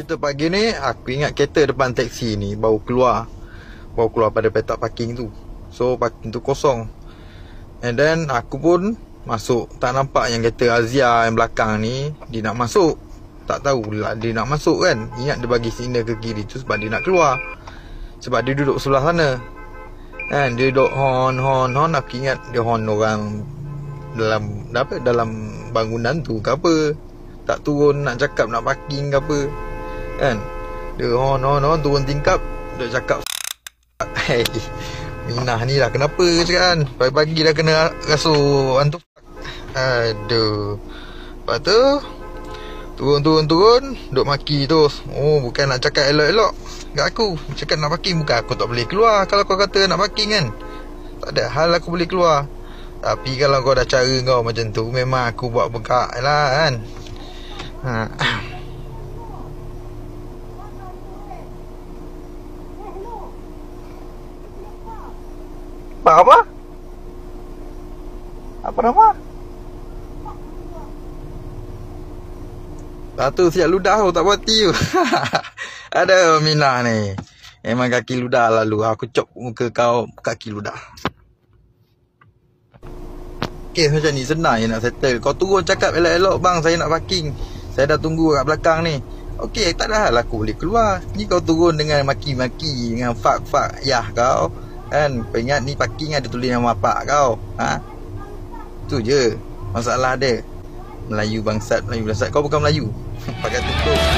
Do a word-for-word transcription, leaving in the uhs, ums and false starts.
Waktu pagi ni aku ingat kereta depan teksi ni baru keluar Baru keluar pada petak parking tu. So parking tu kosong. And then aku pun masuk. Tak nampak yang kereta Azia yang belakang ni dia nak masuk. Tak tahulah dia nak masuk kan. Ingat dia bagi signal ke kiri tu sebab dia nak keluar. Sebab dia duduk sebelah sana kan. Dia duduk horn horn horn. Aku ingat dia horn orang Dalam apa Dalam bangunan tu ke apa. Tak turun nak cakap nak parking ke apa kan. Dia horn horn horn turun tingkap. Dia cakap hey, Minah ni lah kenapa cakap kan. Pagi-pagi dah kena rasuh hantu. Aduh. Lepas tu turun-turun-turun duk maki tu. Oh bukan nak cakap elok-elok kat aku. Cakap nak parking. Bukan aku tak boleh keluar kalau kau kata nak parking kan. Tak ada hal aku boleh keluar. Tapi kalau kau dah cara kau macam tu, memang aku buat bekak lah kan. Ha. Pak apa? Apa nama? Satu siap ludah tu tak berhati tu. Ada Minah ni. Memang kaki ludah lalu. Aku cop muka kau kaki ludah. Kes macam ni senang je nak settle. Kau turun cakap elok-elok, bang saya nak parking, saya dah tunggu kat belakang ni. Okey, tak ada hal aku boleh keluar. Ni kau turun dengan maki-maki, dengan fak-fak yah kau kan. Kau ingat ni parking ada tulis nama pak kau. Ha? Tu je masalah dia. Melayu bangsat, Melayu bangsat. Kau bukan Melayu. Pakai tutup.